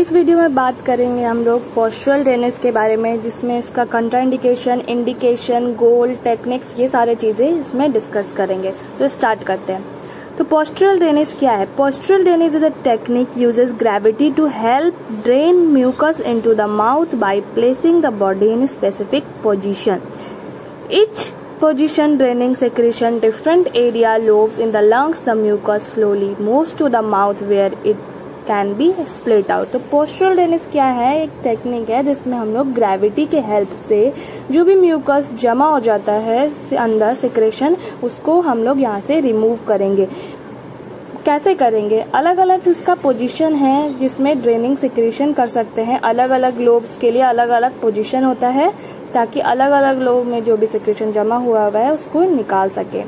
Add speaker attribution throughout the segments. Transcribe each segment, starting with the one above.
Speaker 1: इस वीडियो में बात करेंगे हम लोग पोस्चरल ड्रेनेज के बारे में, जिसमें इसका कंट्राइंडिकेशन, इंडिकेशन, गोल, टेक्निक्स, ये सारे चीजें इसमें डिस्कस करेंगे। तो स्टार्ट करते हैं। तो पोस्चरल ड्रेनेज क्या है? Postural drainage is a technique uses gravity to help drain mucus into the mouth by placing the body in specific position. Each position draining secretion different area lobes in the lungs. The mucus slowly moves to the mouth where it can be split out. तो postural drainage क्या है? एक technique है जिसमें हम लोग gravity के help से जो भी म्यूकस जमा हो जाता है अंदर सिक्रेशन, उसको हम लोग यहाँ से रिमूव करेंगे। कैसे करेंगे? अलग अलग इसका पोजीशन है जिसमें ड्रेनिंग सिक्रेशन कर सकते हैं। अलग अलग लोब्स के लिए अलग अलग पोजीशन होता है ताकि अलग अलग लोब में जो भी सिक्रेशन जमा हुआ है उसको निकाल सके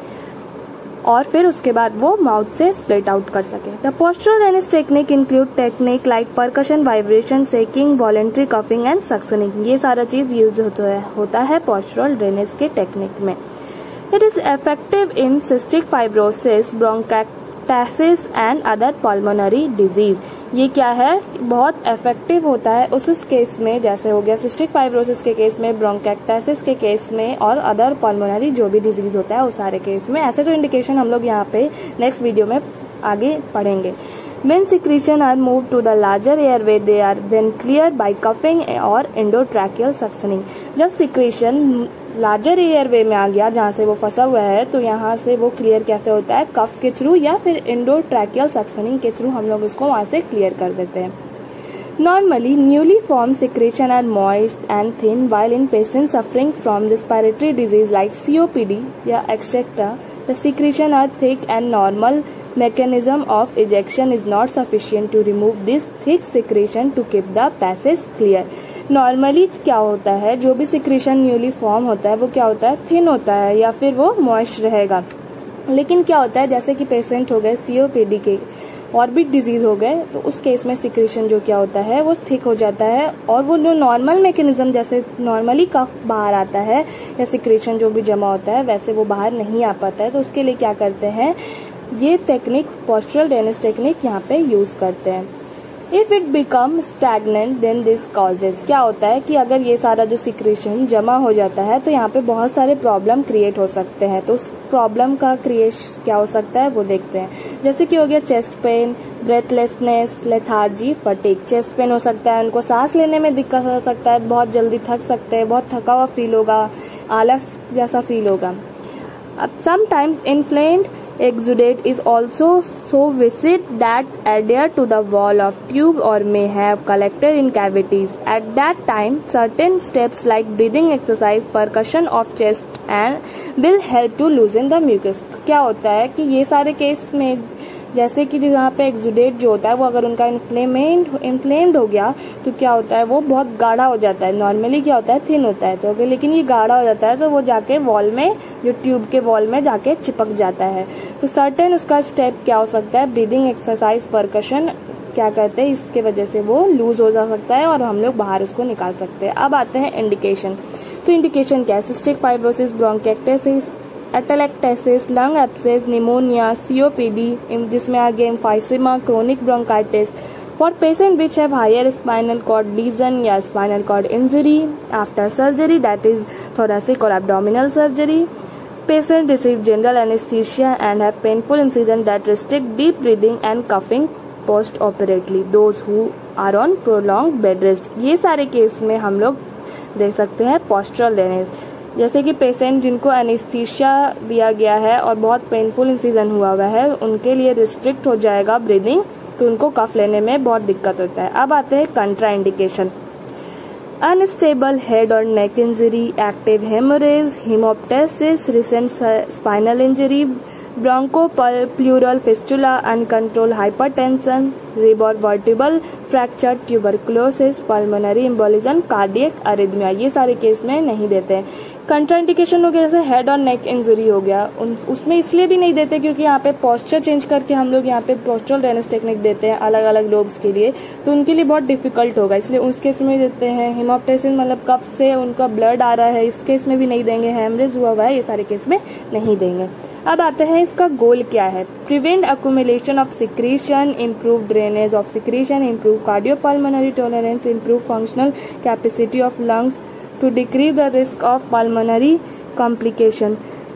Speaker 1: और फिर उसके बाद वो माउथ से स्प्लिट आउट कर सके। The postural drainage technique include technique like percussion, vibration, shaking, voluntary coughing and suctioning. ये सारा चीज यूज होता है पोस्चरल ड्रेनेज के टेक्निक में। It is effective in cystic fibrosis, bronchitis and other pulmonary disease. ये क्या है? बहुत इफेक्टिव होता है उस केस में, जैसे हो गया सिस्टिक फाइब्रोसिस के केस में, ब्रोंकाइटिस के केस में और अदर पल्मोनरी जो भी डिजीज होता है उस सारे केस में। ऐसे तो इंडिकेशन हम लोग यहाँ पे नेक्स्ट वीडियो में आगे पढ़ेंगे। When secretion are moved to the larger airway, they are then cleared by cuffing और endotracheal suctioning। जब सिक्रेशन लार्जर एयरवे में आ गया जहाँ से वो फंसा हुआ है, तो यहाँ से वो क्लियर कैसे होता है? कफ के थ्रू या फिर एंडोट्रैकियल सक्शनिंग के थ्रू हम लोग उसको वहाँ से क्लियर कर देते हैं। Normally, newly formed secretion are moist and thin, while in patients suffering from respiratory disease like COPD या etc., the secretion are thick and normal mechanism of ejection is not sufficient to remove this thick secretion to keep the passage clear। Normally क्या होता है? जो भी secretion newly form होता है वो क्या होता है? थिन होता है या फिर वो मॉइस्ट रहेगा। लेकिन क्या होता है, जैसे कि पेशेंट हो गए COPD के और भी डिजीज हो गए, तो उस केस में सिक्रेशन जो क्या होता है वो थिक हो जाता है और वो जो नॉर्मल मैकेनिज्म जैसे नॉर्मली कफ बाहर आता है या सिक्रेशन जो भी जमा होता है वैसे वो बाहर नहीं आ पाता है। तो उसके लिए क्या करते हैं? ये टेक्निक पोस्चरल ड्रेनेज टेक्निक यहाँ पे यूज करते हैं। If it become stagnant then this causes. क्या होता है कि अगर ये सारा जो सिक्रेशन जमा हो जाता है तो यहाँ पे बहुत सारे प्रॉब्लम क्रिएट हो सकते हैं। तो उस प्रॉब्लम का क्रिएशन क्या हो सकता है वो देखते हैं। जैसे कि हो गया chest pain, breathlessness, lethargy, fatigue. Chest pain हो सकता है, उनको सांस लेने में दिक्कत हो सकता है, बहुत जल्दी थक सकते हैं, बहुत थका हुआ फील होगा, आलस जैसा फील होगा। अब sometimes inflamed exudate is also so viscid that adhere to the wall of tube or may have collected in cavities. At that time, certain steps like breathing exercise, percussion of chest and will help to loosen the mucus। क्या होता है कि ये सारे case में जैसे कि यहाँ पे एक्सुडेट जो होता है वो अगर उनका इन्फ्लेम्ड हो गया तो क्या होता है? वो बहुत गाढ़ा हो जाता है। नॉर्मली क्या होता है? थिन होता है, तो लेकिन ये गाढ़ा हो जाता है तो वो जाके वॉल में, जो ट्यूब के वॉल में जाके चिपक जाता है। तो सर्टेन उसका स्टेप क्या हो सकता है? ब्रीदिंग एक्सरसाइज, परकशन क्या करते हैं, इसके वजह से वो लूज हो जा सकता है और हम लोग बाहर उसको निकाल सकते हैं। अब आते हैं इंडिकेशन। तो इंडिकेशन क्या है? Cystic fibrosis, bronchitis, atelectasis, lung abscess, pneumonia, COPD, जिसमें आ गया emphysema, chronic bronchitis. For patient which have higher spinal cord lesion या spinal cord injury after surgery, that is thoracic or abdominal surgery, patient receive general anesthesia and have painful incision that restrict deep breathing and coughing post operatively, those who are on prolonged bed rest। ये सारे case में हम लोग देख सकते हैं postural drainage. जैसे कि पेशेंट जिनको एनेस्थीसिया दिया गया है और बहुत पेनफुल इंसिजन हुआ है, उनके लिए रिस्ट्रिक्ट हो जाएगा ब्रीदिंग, तो उनको कफ लेने में बहुत दिक्कत होता है। अब आते हैं कंट्रा इंडिकेशन। अनस्टेबल हेड और neck injury, active haemorrhage, haemoptysis, recent spinal injury, bronchopleural fistula, uncontrolled hypertension, rib और vertebral fracture, tuberculosis, pulmonary embolism, cardiac arrhythmia. ये सारे केस में नहीं देते हैं। कंट्राइंडिकेशन हो गया, जैसे हेड और नेक इंजरी हो गया, उसमें इसलिए भी नहीं देते क्योंकि यहाँ पे पोस्चर चेंज करके हम लोग यहाँ पे पोस्चरल ड्रेनेज टेक्निक देते हैं अलग अलग लोब्स के लिए, तो उनके लिए बहुत डिफिकल्ट होगा, इसलिए उस केस में देते हैं। हेमोप्टाइसिस मतलब कब से उनका ब्लड आ रहा है, इस केस में भी नहीं देंगे। हेमरेज हुआ है, ये सारे केस में नहीं देंगे। अब आते हैं इसका गोल क्या है। Prevent accumulation of secretion, improve drainage of secretion, improve cardiopulmonary tolerance, improve functional capacity of lungs, to decrease the risk of pulmonary complication।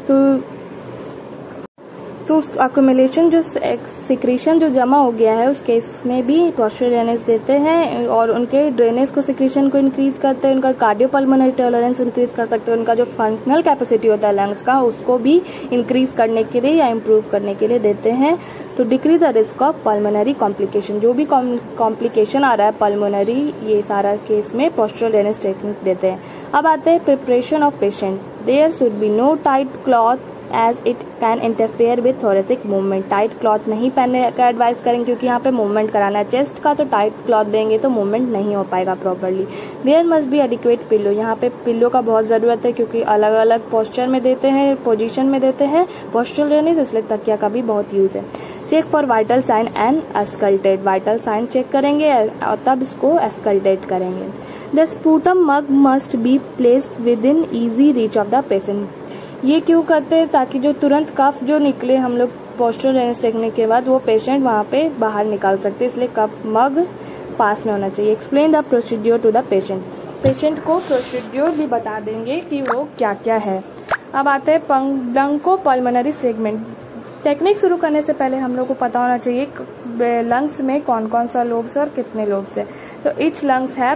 Speaker 1: तो उस अक्यूमुलेशन जो सिक्रीशन जो जमा हो गया है उस केस में भी पोस्चरल ड्रेनेज देते हैं, और उनके ड्रेनेज को सिक्रीशन को इंक्रीज करते हैं, उनका कार्डियोपल्मोनरी टॉलरेंस इंक्रीज कर सकते हैं, उनका जो फंक्शनल कैपेसिटी होता है लंग्स का उसको भी इंक्रीज करने के लिए या इम्प्रूव करने के लिए देते हैं। तो decrease the risk of pulmonary complication, जो भी कॉम्प्लिकेशन आ रहा है पल्मोनरी, ये सारा केस में पोस्चरल ड्रेनेज टेक्निक देते हैं। अब आते हैं preparation of patient. There should be no tight cloth as it can interfere with thoracic movement. Tight cloth नहीं पहनने का एडवाइस करेंगे क्योंकि यहाँ पे मूवमेंट कराना है चेस्ट का, तो टाइट क्लॉथ देंगे तो मूवमेंट नहीं हो पाएगा properly. There must be adequate pillow, यहाँ पे पिलो का बहुत जरूरत है क्योंकि अलग अलग पोस्चर में देते हैं, पोजीशन में देते हैं पोस्चरल ड्रेनेज, इसलिए तकिया का भी बहुत यूज है। Check for vital sign and auscultate, vital sign check करेंगे और तब इसको एस्कल्टेट करेंगे। The sputum mug must be placed within easy reach of the patient. ये क्यों करते हैं, ताकि जो तुरंत कफ जो निकले हम लोग पोस्चरल ड्रेनेज टेक्निक के बाद वो पेशेंट वहाँ पे बाहर निकाल सकते हैं, इसलिए कफ मग पास में होना चाहिए। Explain the procedure to the patient, patient को प्रोसीड्योर भी बता देंगे कि वो क्या क्या है। अब आते हैं ब्रोंको पल्मोनरी सेगमेंट। टेक्निक शुरू करने से पहले हम लोग को पता होना चाहिए लंग्स में कौन कौन सा लोब्स है और कितने लोब्स है। तो ईच लंग्स हैव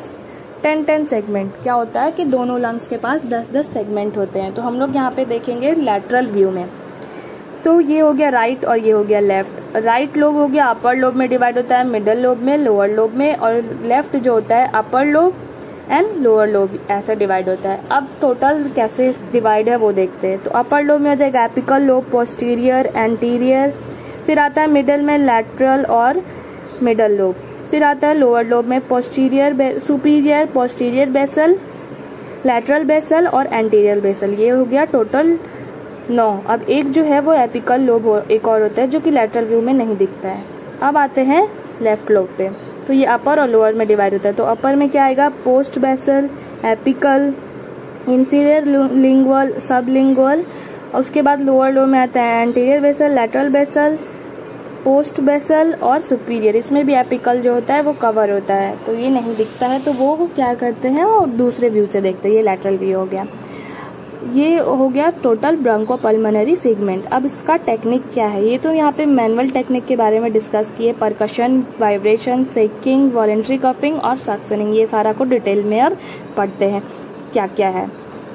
Speaker 1: 10 सेगमेंट। क्या होता है कि दोनों लंग्स के पास 10 सेगमेंट होते हैं। तो हम लोग यहाँ पे देखेंगे लैटरल व्यू में, तो ये हो गया राइट और ये हो गया लेफ्ट। राइट लोब हो गया अपर लोब में डिवाइड होता है, मिडल लोब में, लोअर लोब में, और लेफ्ट जो होता है upper lobe and lower lobe ऐसे डिवाइड होता है। अब टोटल कैसे डिवाइड है वो देखते हैं। तो अपर लोब में हो जाएगा एपिकल लोब, पोस्टीरियर, एंटीरियर, फिर आता है मिडल में लैटरल और मिडल लोब, फिर आता है लोअर लोब में posterior, superior, posterior basal, lateral basal और एंटीरियर बेसल। ये हो गया टोटल 9। अब एक जो है वो एपिकल लोब एक और होता है जो कि लैटरल व्यू में नहीं दिखता है। अब आते हैं लेफ्ट लोब पे, तो ये अपर और लोअर में डिवाइड होता है। तो अपर में क्या आएगा, post basal, apical, inferior lingual, sub lingual. उसके बाद लोअर लोब में आता है anterior basal, lateral basal, post basal और सुपीरियर। इसमें भी एपिकल जो होता है वो कवर होता है, तो ये नहीं दिखता है, तो वो क्या करते हैं और दूसरे व्यू से देखते हैं। ये लैटरल व्यू हो गया। ये हो गया टोटल ब्रोंकोपल्मोनरी सेगमेंट। अब इसका टेक्निक क्या है, ये तो यहाँ पे मैनुअल टेक्निक के बारे में डिस्कस किए, percussion, vibration, shaking, voluntary coughing और सक्शनिंग, ये सारा को डिटेल में और पढ़ते हैं क्या क्या है।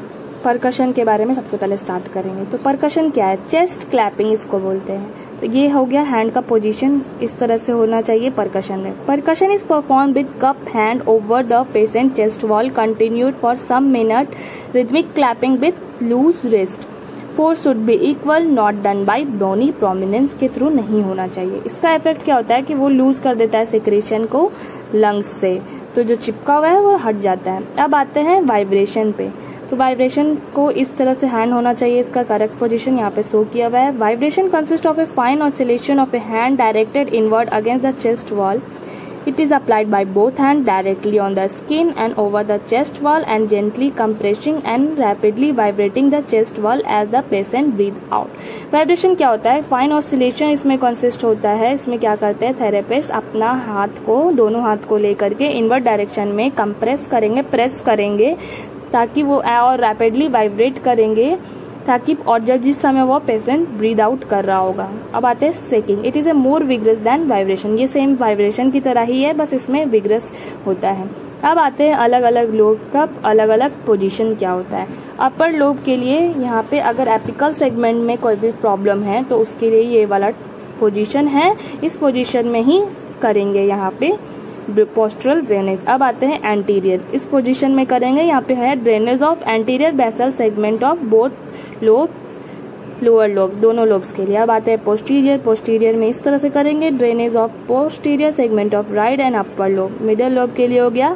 Speaker 1: परकशन के बारे में सबसे पहले स्टार्ट करेंगे। तो परकशन क्या है, चेस्ट क्लैपिंग इसको बोलते हैं। तो ये हो गया हैंड का पोजीशन, इस तरह से होना चाहिए परकशन में। Percussion is perform with cup hand over the patient chest wall, continued for some minute, rhythmic clapping with loose wrist. Force should be equal, not done by bony prominence के थ्रू नहीं होना चाहिए। इसका इफेक्ट क्या होता है कि वो लूज कर देता है सिक्रेशन को लंग्स से, तो जो चिपका हुआ है वो हट जाता है। अब आते हैं वाइब्रेशन पे। तो वाइब्रेशन को इस तरह से हैंड होना चाहिए, इसका करेक्ट पोजीशन यहाँ पे शो किया हुआ है। Vibration consist of a fine oscillation of a hand directed inward against the chest wall. It is applied by both hands directly on the skin and over the chest wall and gently compressing and rapidly vibrating the chest wall as the patient breathe out। Vibration क्या होता है, fine oscillation इसमें consist होता है। इसमें क्या करते हैं थेरेपिस्ट, अपना हाथ को, दोनों हाथ को लेकर के इनवर्ड डायरेक्शन में कंप्रेस करेंगे, प्रेस करेंगे, ताकि वो और रैपिडली वाइब्रेट करेंगे, ताकि और जिस समय वो पेशेंट ब्रीद आउट कर रहा होगा। अब आते हैं shaking. It is a more vigorous than vibration. ये सेम वाइब्रेशन की तरह ही है, बस इसमें विग्रस होता है। अब आते हैं अलग अलग लोब का अलग अलग पोजीशन क्या होता है। अपर लोब के लिए यहाँ पे अगर एपिकल सेगमेंट में कोई भी प्रॉब्लम है तो उसके लिए ये वाला पोजीशन है, इस पोजीशन में ही करेंगे यहाँ पे पोस्टरल ड्रेनेज। अब आते हैं एंटीरियर, इस पोजीशन में करेंगे। यहाँ पे है drainage of anterior basal segment of both lobes, lower lobes, दोनों लोब्स के लिए। अब आते हैं पोस्टीरियर, पोस्टीरियर में इस तरह से करेंगे drainage of posterior segment of right and upper lobe. Middle lobe के लिए हो गया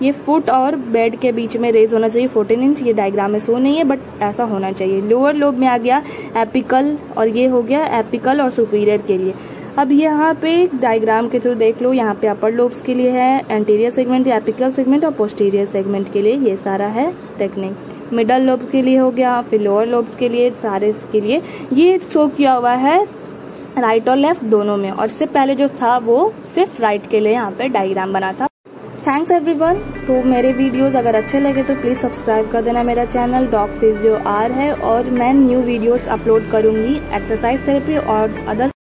Speaker 1: ये फुट और बेड के बीच में रेज होना चाहिए 14 इंच। ये डायग्राम में शो नहीं है बट ऐसा होना चाहिए। लोअर लोब में आ गया एपिकल और ये हो गया एपिकल और सुपीरियर के लिए। अब यहाँ पे डायग्राम के थ्रू देख लो, यहाँ पे अपर लोब्स के लिए है एंटीरियर सेगमेंट, एपिकल सेगमेंट और पोस्टीरियर सेगमेंट के लिए ये सारा है टेक्निक। मिडल लोब के लिए हो गया, फिर लोअर लोब्स के लिए, सारे के लिए ये शो किया हुआ है राइट और लेफ्ट दोनों में, और इससे पहले जो था वो सिर्फ राइट के लिए यहाँ पे डायग्राम बना था। Thanks everyone. तो मेरे वीडियोस अगर अच्छे लगे तो प्लीज सब्सक्राइब कर देना। मेरा चैनल डॉग फिजियो आर है और मैं न्यू वीडियोस अपलोड करूंगी एक्सरसाइज थेरेपी और अदर